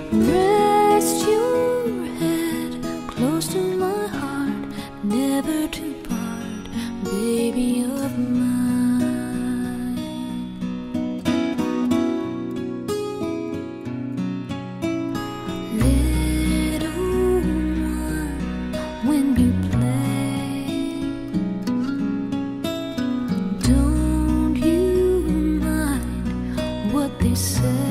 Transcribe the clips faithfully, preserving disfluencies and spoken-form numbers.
Rest your head close to my heart, never to part, baby of mine. Little one, when you play, don't you mind what they say.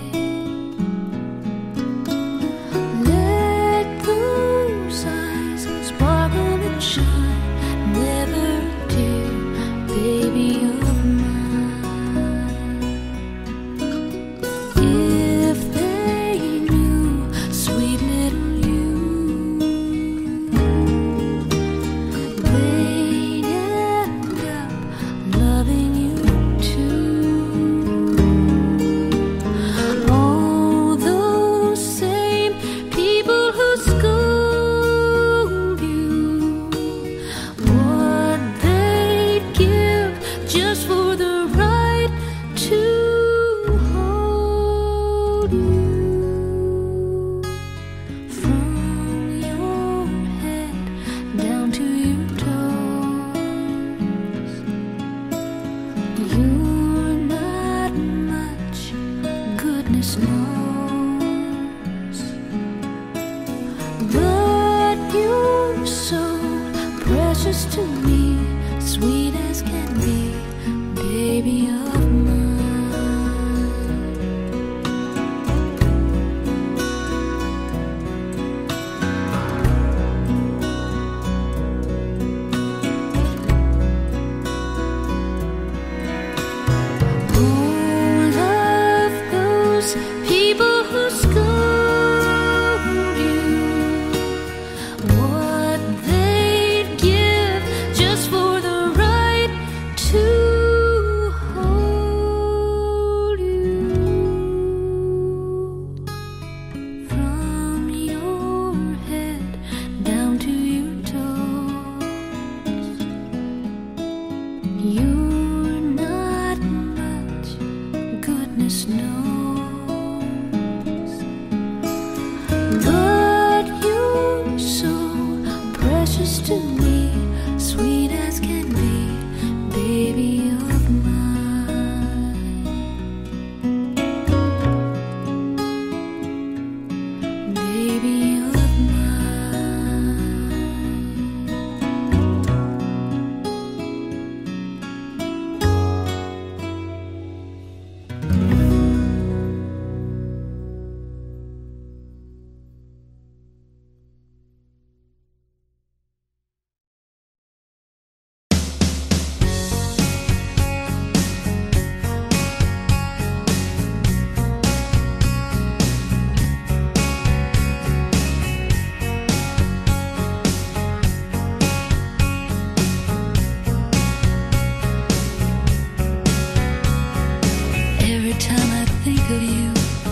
To me, sweet as can be, baby of all of those people who scold you, what they'd give just for the right to hold you. From your head down to your toes, you're not much, goodness knows, but you're so precious to me, sweet as can be, baby of mine, baby of Every time I think of you,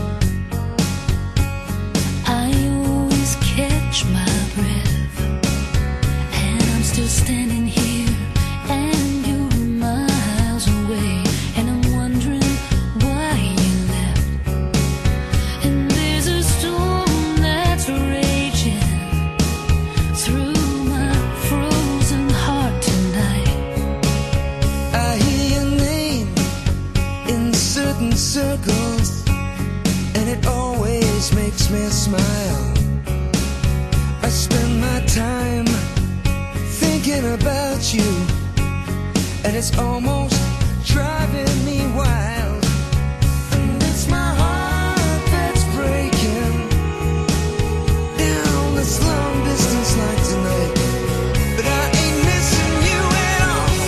I always catch my breath, and I'm still standing here, and you're miles away, and I'm wondering why you left. And there's a storm that's raging through my frozen heart tonight. I hear your name in certain circles, and it always makes me smile. I spend my time thinking about you, and it's almost driving me wild. And it's my heart that's breaking down this long distance like tonight. But I ain't missing you at all.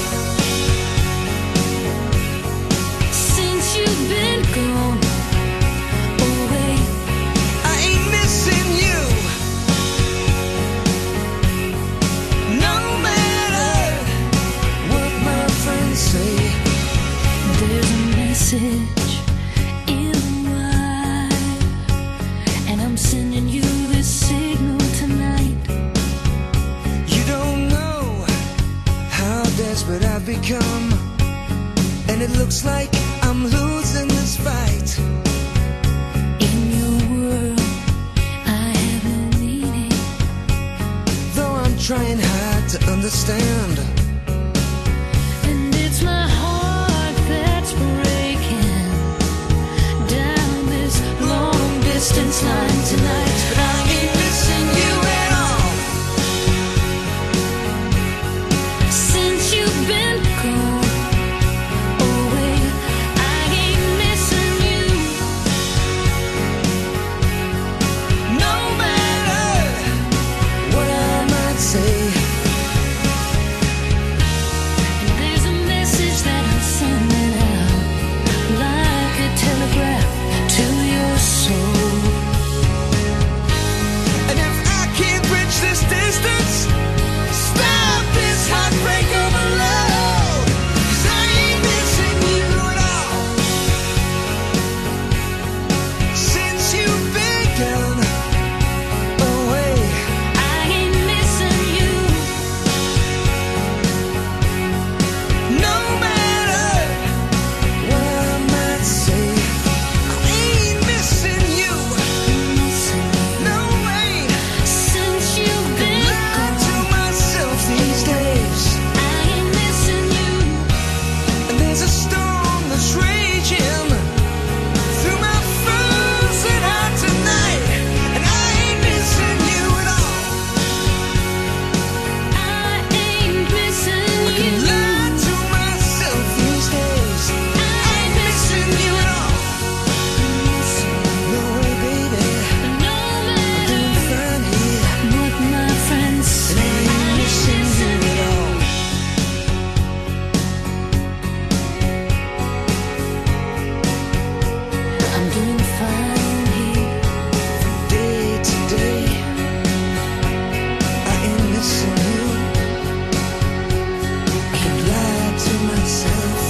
Since you've been gone away, I ain't missing you. No matter what my friends say, understand. And it's my heart that's breaking down this long distance line tonight. But I ain't missing you at all. Since you've been gone away, I ain't missing you. No matter what I might say, There's a message that I'm sending out, like a telegraph to your soul. and if I can't bridge this distance, stop this heartbreak overload. 'Cause I ain't missing you at all. Since you've been gone away, I ain't missing you. no matter what I might say, I ain't missing you. No way. Since you've been Lie gone, to myself these days. I ain't missing you. And there's a storm that's raging through my frozen heart tonight, and I ain't missing you at all. I ain't missing you. Lie to myself these days. I ain't missing you at all. No way, baby. No matter Doing fine here, what my friends and say, I ain't missing you at all. I'm doing fine here. Day to day, I ain't missing you. I can lie to myself.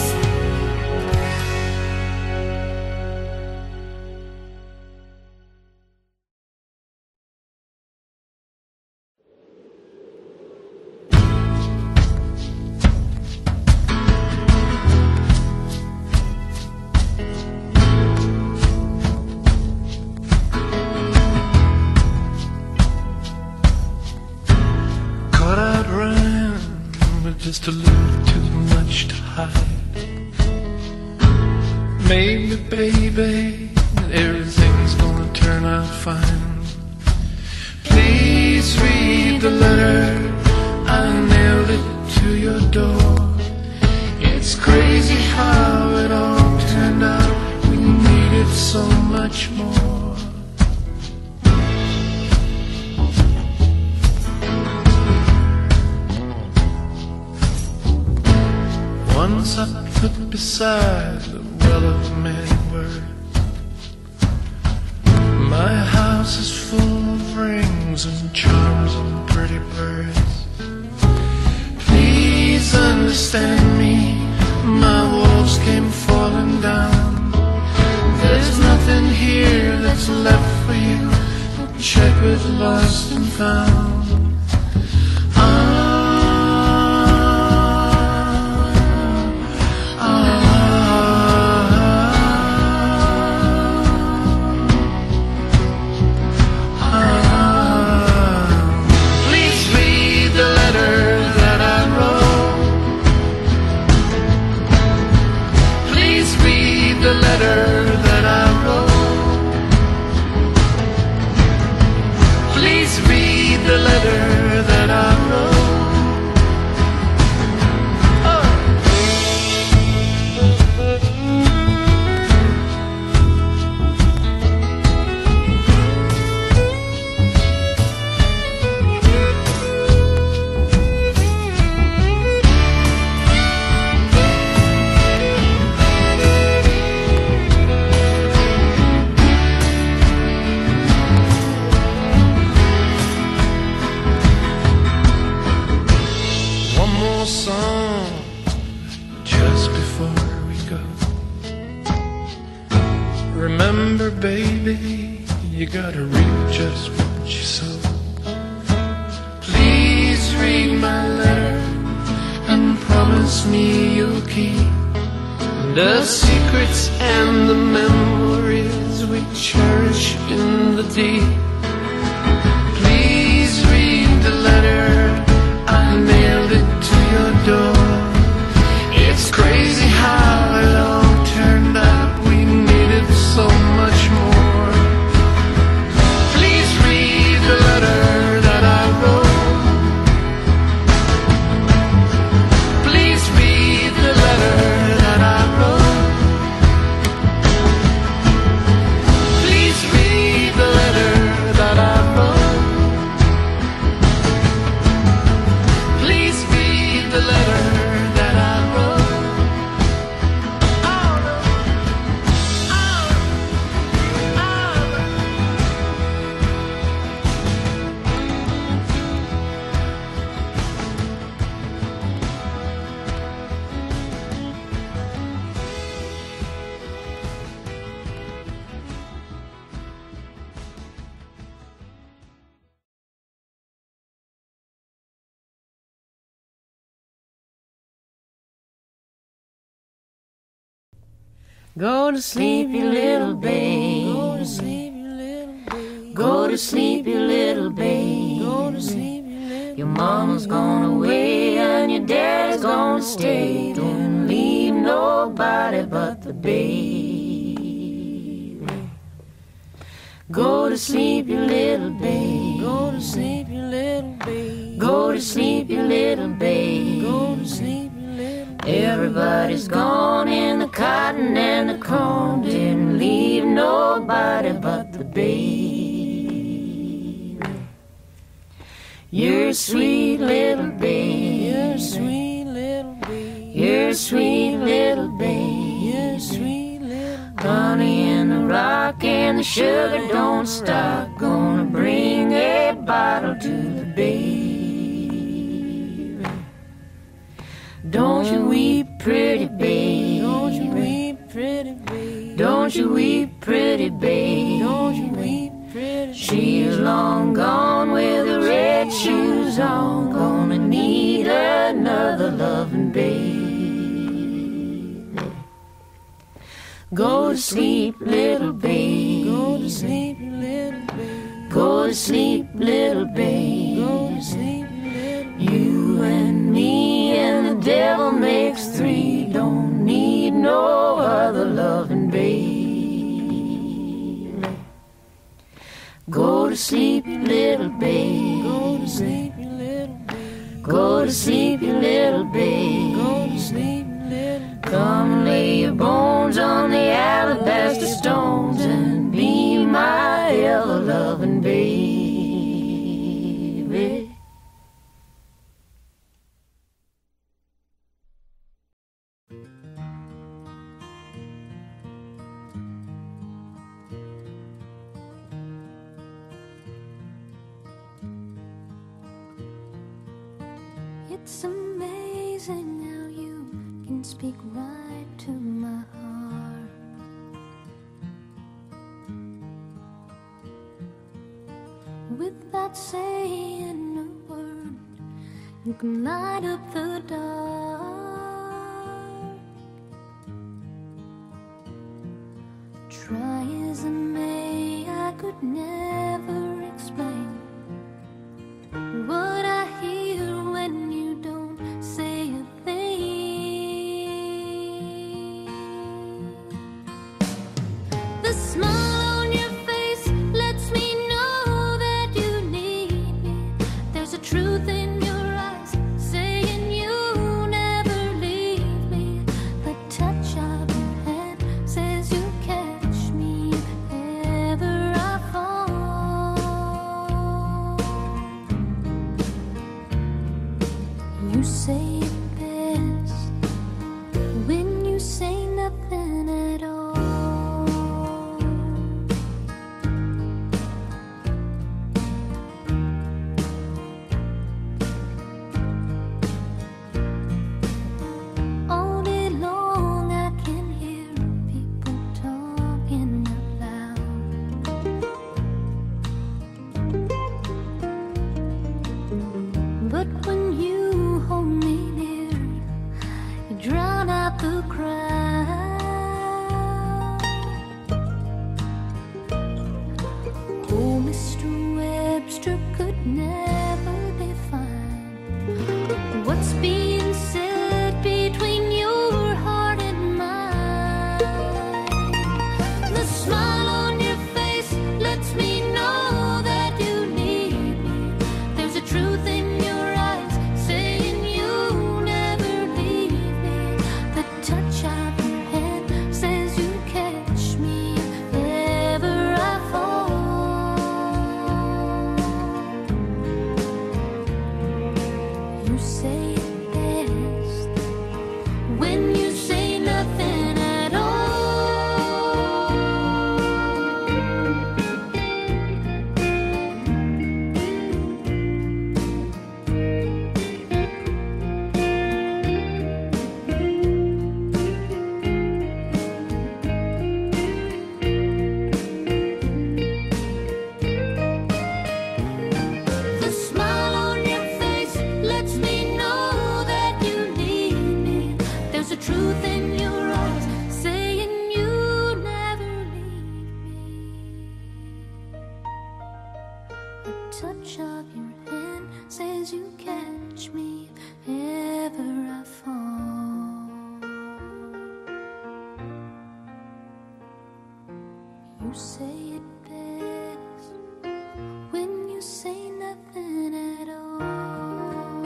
Caught out running with just a little too much to hide. Maybe, baby, everything's gonna turn out fine. Please read the letter, I nailed it to your door. It's crazy how it all turned out. We needed so much more. Once I put beside the well of many words. My house is full of rings and charms and pretty birds. Please understand me, my walls came falling down. There's nothing here that's left for you, checkered, lost and found. Please read the letter that I wrote. Please read the letter that I wrote. Please read the letter that I wrote. One more song just before we go. Remember, baby, you gotta reap just what you sow. Please read my letter and promise me you'll keep the secrets and the memories we cherish in the deep. Please read the letter I mailed Go to sleep, you little babe. Go to sleep, you little babe. Go to sleep, you little babe. Go to sleep, you little babe. Your mama's gone away and your dad's gonna stay. Don't leave nobody but the baby. Go to sleep, you little babe. Go to sleep, you little babe. Go to sleep, you little babe. Go to sleep, you little babe. Everybody's gone in the cotton and the corn. Didn't leave nobody but the baby. You're a sweet little babe. You're a sweet little babe. You're a sweet little babe. You're a sweet little babe. Honey in the rock and the sugar don't stop. Gonna bring a bottle to the baby. Don't you weep, pretty babe. Don't you weep, pretty babe. Don't you weep, pretty babe. Don't you weep, pretty babe. She's long gone with the red shoes on. Gonna need another loving babe. Go to sleep, little babe. Go to sleep, little babe. Go to sleep, little babe. Go to sleep, little babe. You and me and the devil makes three. Don't need no other loving babe. Go to sleep, you little babe. Go to sleep, you little babe. Go to sleep, you little babe. Go to sleep, you little babe. Come lay your bones on the alabaster stones and be my ever-loving baby. It's amazing how you can speak right to my heart. Without saying a word, you can light up the dark. Try as I may, I could never explain what I hear when you don't say a thing. The smile on your face lets me know that you need me. There's a truth in your eyes saying you never leave me. The touch of your hand says you'll catch me if ever I fall. You say it best when you say nothing at all. All day long I can hear people talking out loud. But when you hold me near, you drown out the crowd. Oh, Mister Webster could never define what's being said between your heart and mine. The smile on your face lets me know that you need me. There's a truth in your eyes saying you never leave me. The touch of your hand says you catch me if ever I fall. A touch of your hand says you catch me if ever I fall. You say it best when you say nothing at all.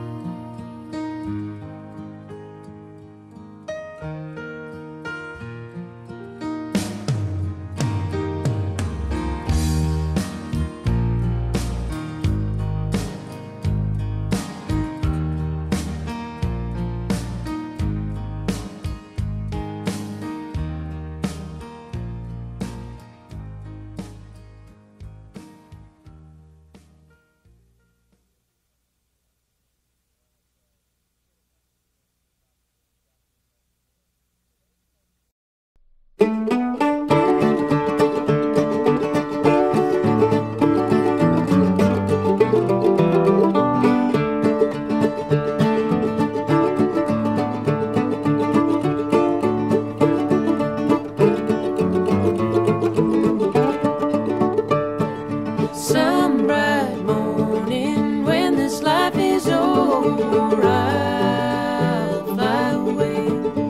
Some bright morning when this life is over, I'll fly away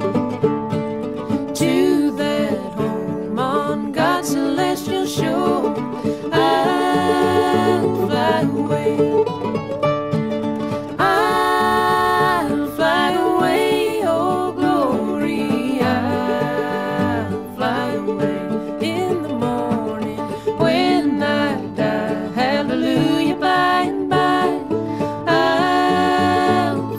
to that home on God's celestial shore. I'll fly away. I'll fly away, oh glory. I'll fly away in the morning when I die. Hallelujah, by and by, I'll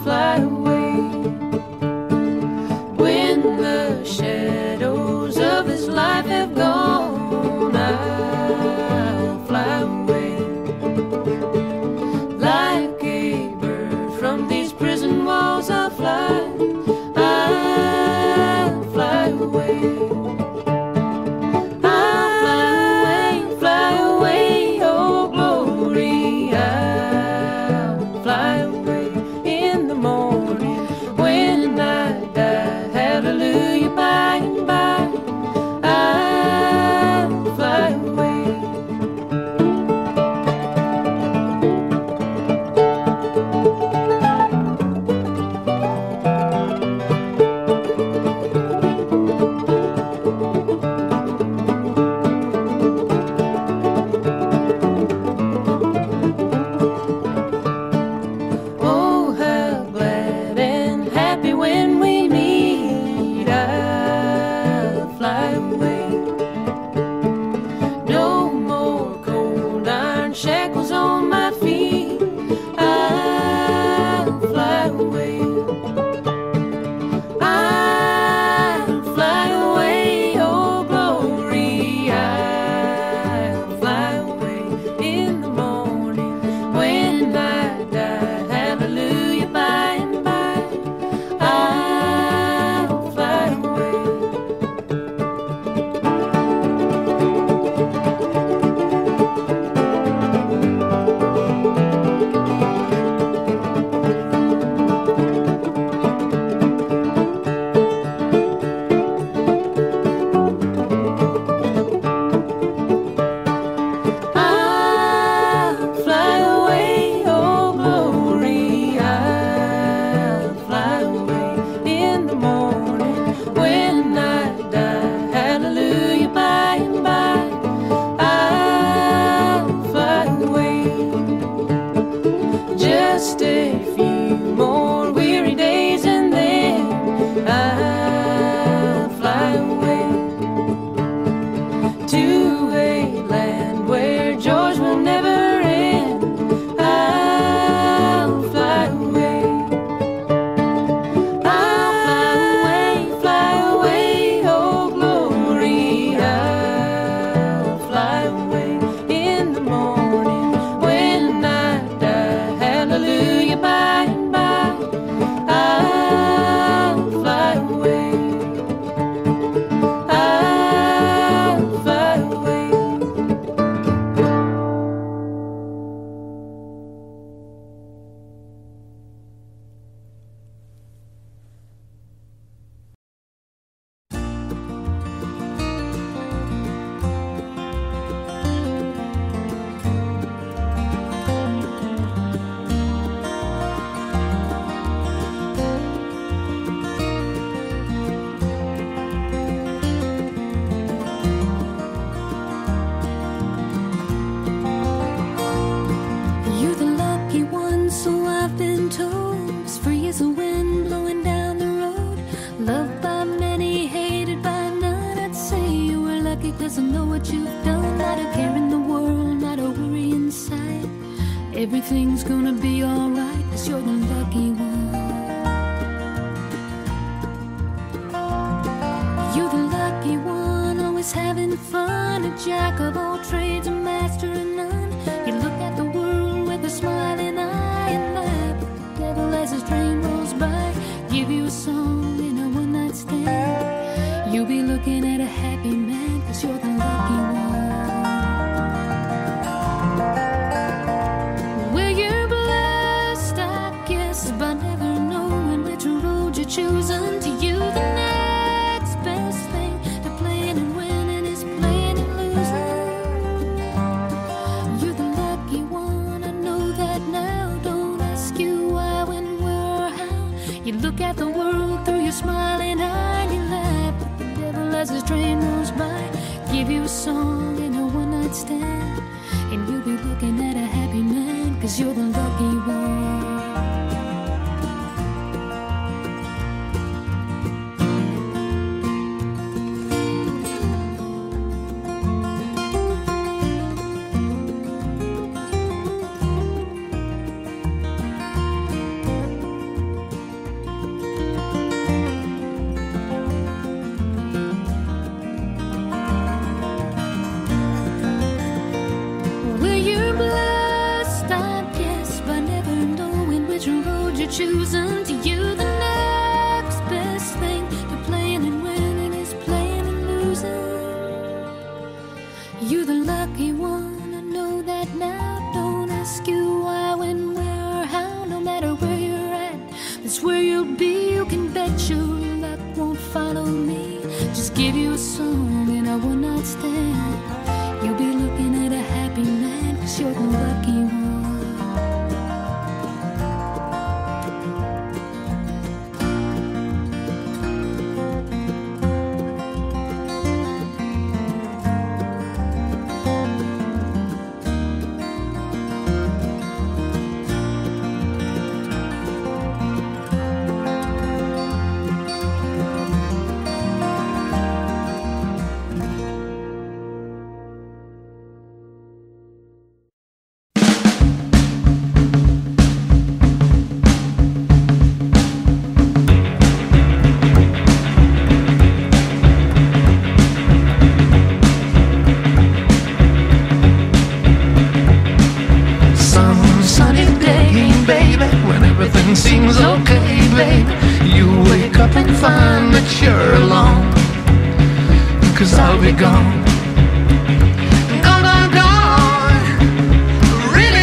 doesn't know what you've done. Not a care in the world, not a worry inside. Everything's gonna be alright, 'cause you're the lucky one. You're the lucky one, always having fun. A jack of all trades, a master of none. You look at the world with a smiling eye and laugh. The devil as his train rolls by, give you a song in a one night stand. You'll be looking at a happy man, 'cause you're the lucky one. Well, you're blessed, I guess, by never knowing which road you're choosing. To you, the next best thing to playing and winning is playing and losing. You're the lucky one, I know that now. Don't ask you why, when, where, or how. You look at the world through your smiling eye and you laugh. But the devil as his train rolls by, give you a song in a one night stand. And you'll be looking at a happy man, 'cause you're the lucky one. Choosing. To you, the next best thing to playing and winning is playing and losing. You're the lucky one, I know that now. Don't ask you why, when, where, or how. No matter where you're at, that's where you'll be. You can bet your luck won't follow me. Just give you a song and a one night stand. You'll be looking at a happy man, 'cause you're the lucky one. Seems okay, babe. You wake up and find that you're alone, 'cause I'll be gone. Gone, gone, gone. Really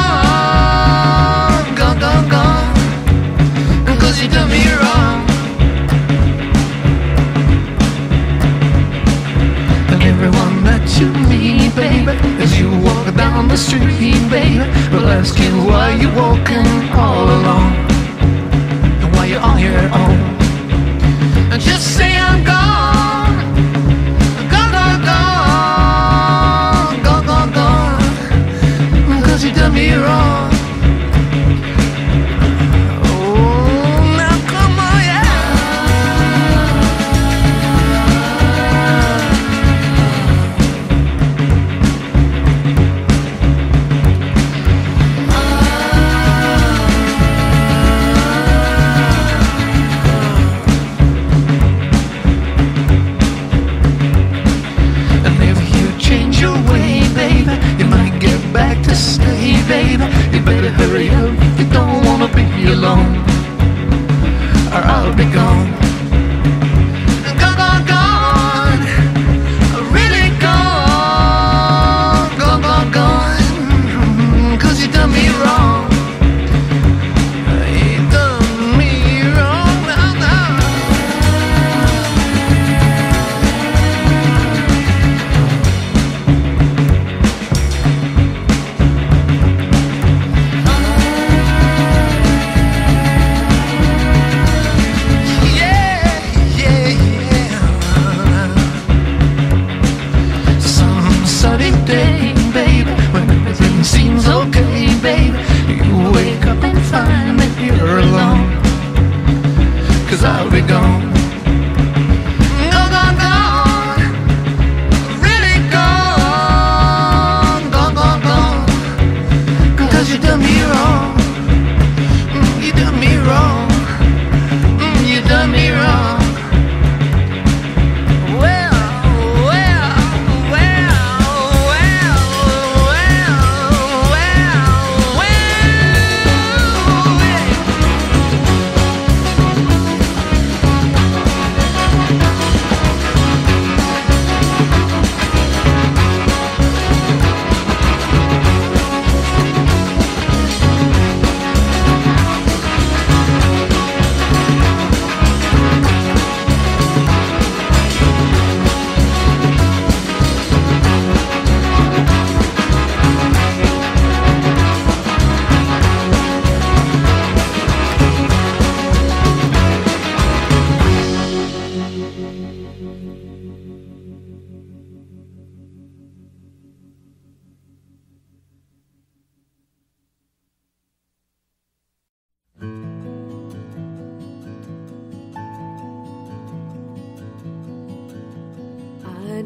gone. Gone, gone, gone. 'Cause you done me wrong. And everyone that you meet, baby, as you walk down the street, baby, will ask you why you're walking all alone. You're on your own, and just say I'm gone, gone, gone, gone, gone, gone, gone, 'cause you done me wrong. Oh, now come on, yeah. Stay, baby, you better hurry up if you don't wanna be alone, or I'll be gone. Gone, gone, gone, really gone, gone, gone, gone, 'cause you done me wrong. You done me wrong, now, now. Yeah.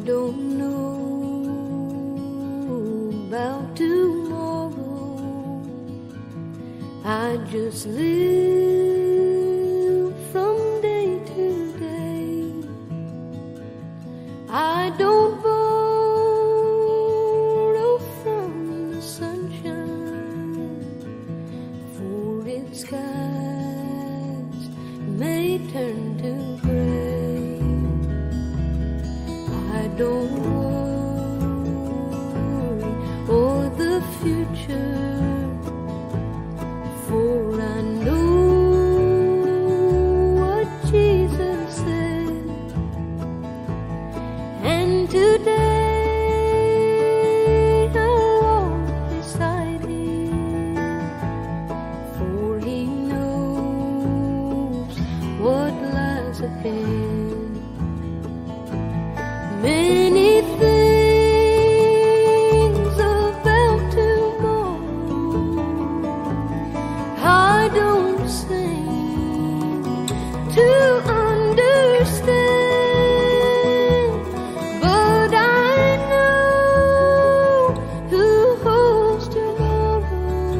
don't know about tomorrow. I just live from day to day. I don't borrow from the sunshine, for its skies may turn to gray. I don't worry o'er the future, for I know what Jesus said. And today I'll walk beside Him, for He knows what lies ahead. Many things about tomorrow I don't seem to understand, but I know who holds tomorrow,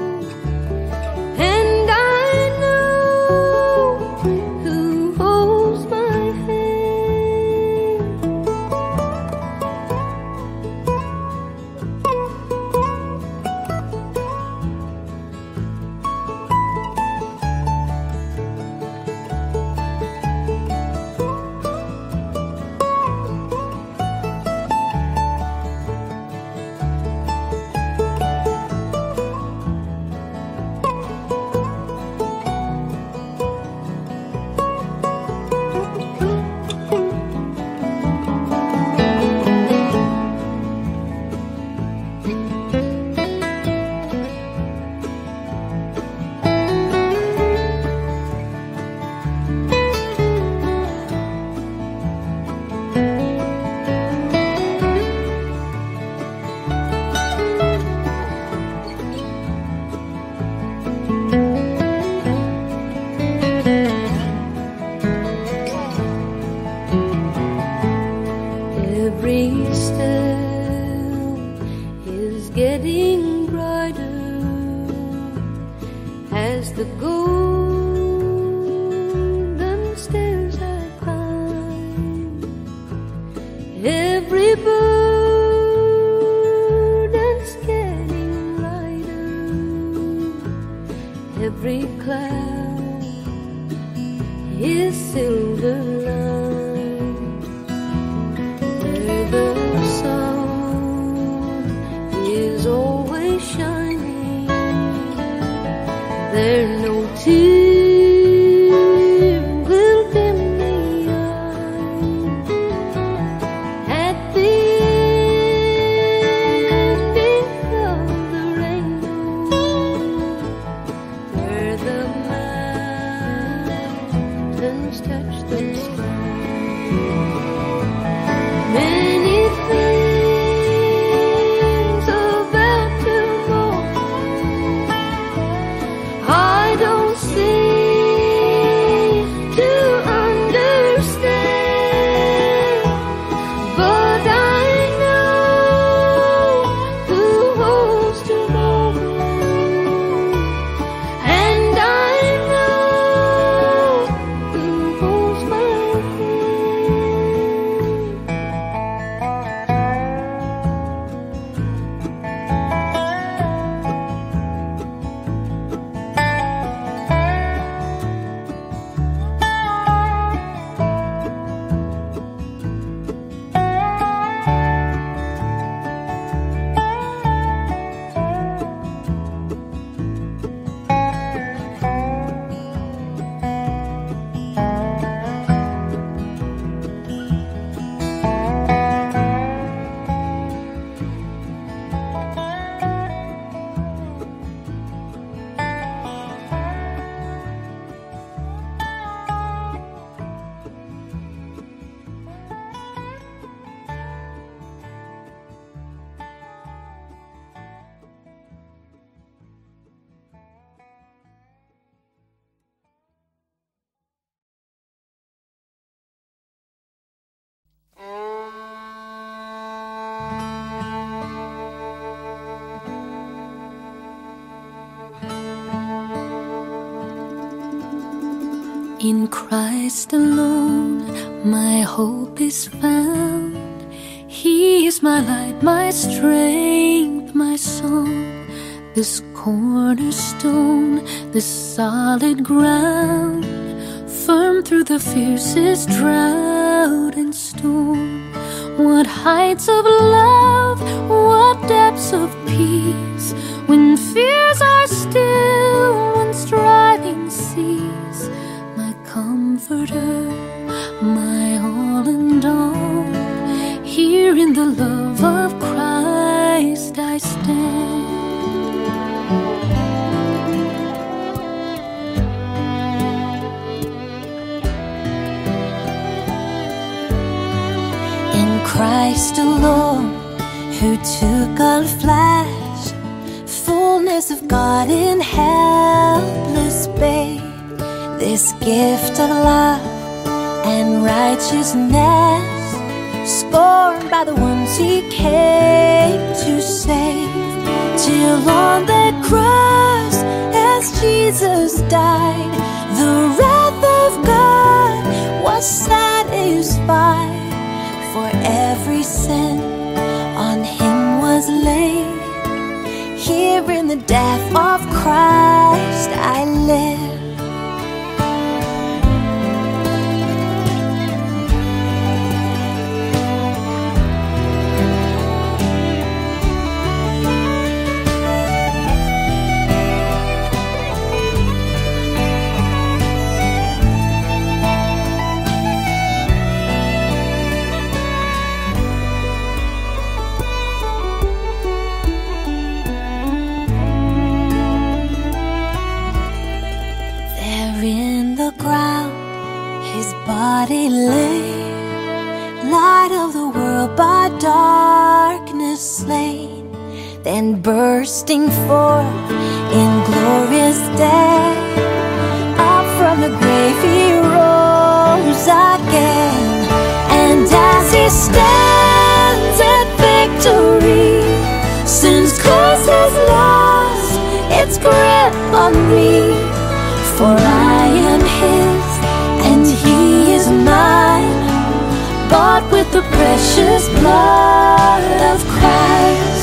and I know who holds my hand. Every step is getting brighter as the golden stairs I climb. Every burden's getting lighter, every cloud is silver lined. Where the sun is always shining, there no tear will dim the eye. At the ending of the rainbow, where the mountains touch the sky, many things about tomorrow I don't see. In Christ alone, my hope is found. He is my light, my strength, my song. This cornerstone, this solid ground, firm through the fiercest drought and storm. What heights of love, what depths of peace, when fears are still, when striving cease. My comforter, my all and all, here in the love of Christ I stand. In Christ alone, who took on flesh, fullness of God in helpless babe, this gift of love and righteousness, scorned by the ones he came to save. Till on that cross, as Jesus died, the wrath of God was satisfied. For every sin on him was laid. Here in the death of Christ I live. Body lay, light of the world by darkness slain, then bursting forth in glorious day, up from the grave he rose again. And as he stands at victory, sin's curse has lost its grip on me. For I am his and he is mine, bought with the precious blood of Christ.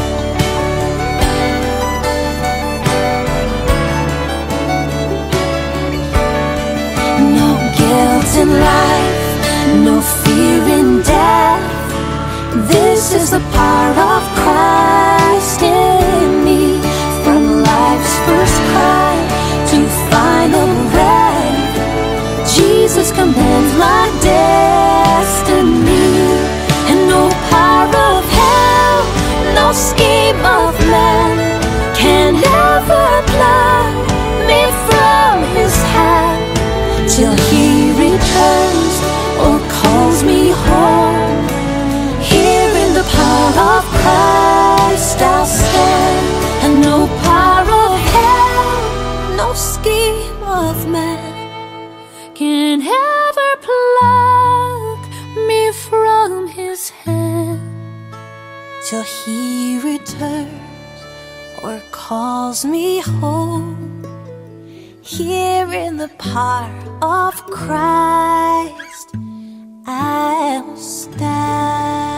No guilt in life, no fear in death. This is the power of Christ in me. From life's first cry to final breath, Jesus commands my destiny. And no power of hell, no scheme of man can ever pluck me from his hand, till he returns or calls me home. Here in the power of Christ I'll stand. And no power of hell, no scheme of man can ever pluck me from his hand, till he returns or calls me home. Here in the power of Christ I'll stand.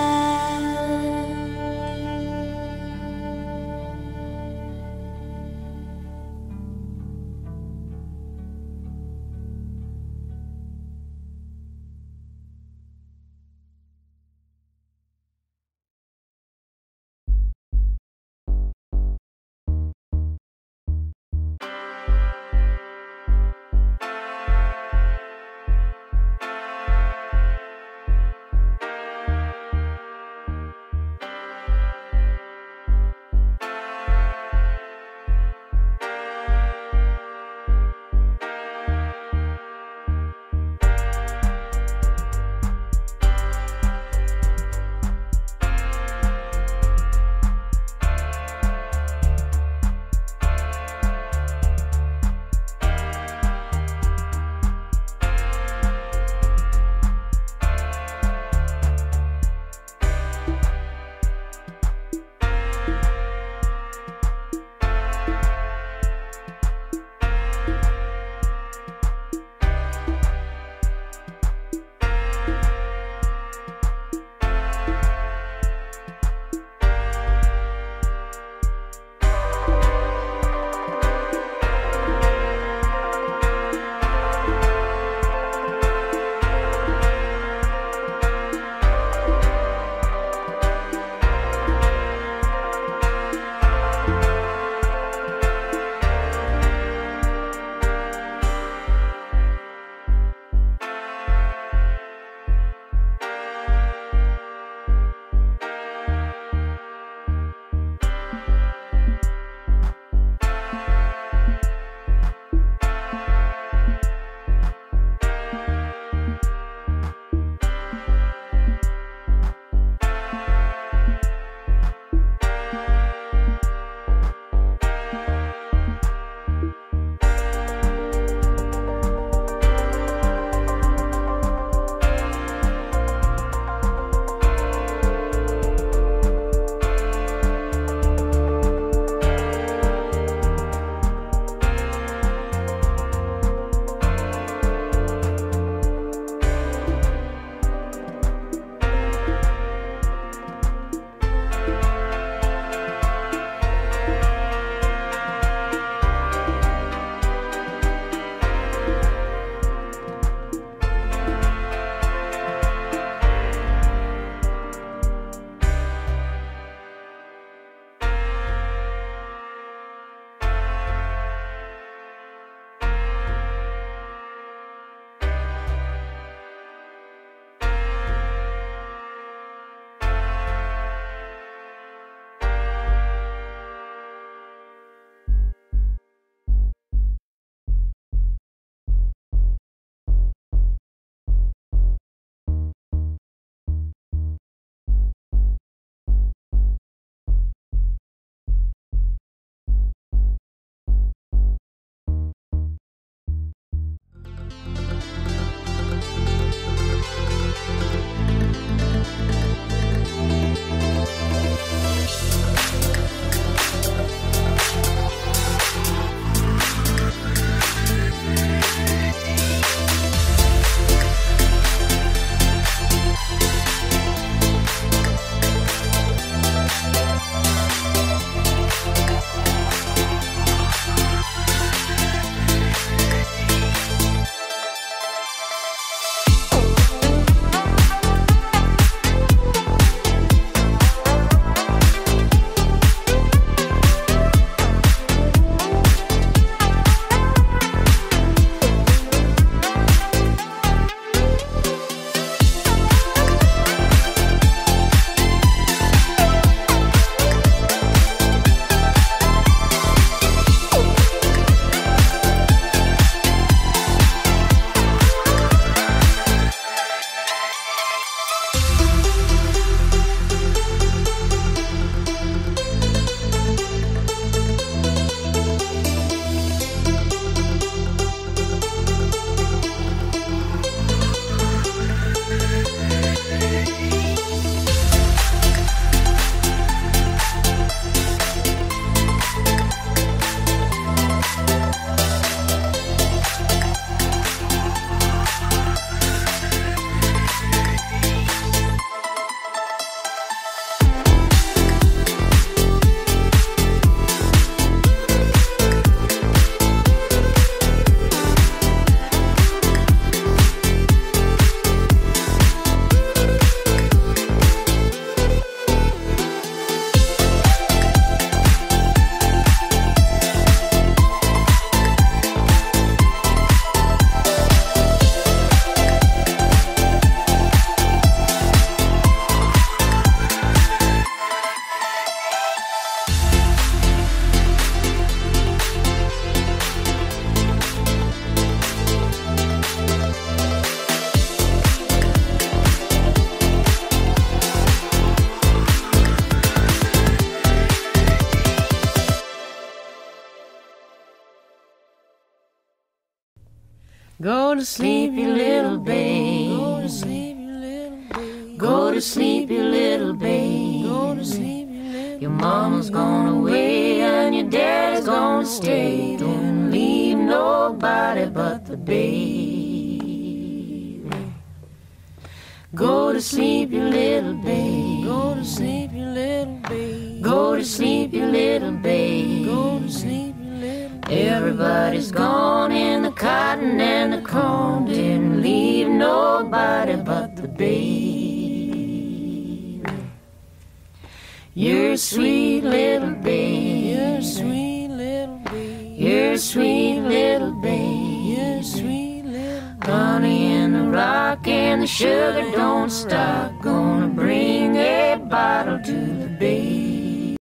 Go to sleep, you little babe. Go to sleep, you little babe. Go to sleep, you little babe. Go to sleep, you little. Your mama's gone away and your dad's gonna stay. Don't leave nobody but the babe. Go to sleep, you little babe. Go to sleep, you little babe. Go to sleep, you little babe. Go to sleep. Everybody's gone in the cotton and the corn. Didn't leave nobody but the babe. You're a sweet little babe. You're a sweet little babe. You're a sweet little babe. You're a sweet little babe. Honey in the rock and the sugar don't stop. Gonna bring a bottle to the babe.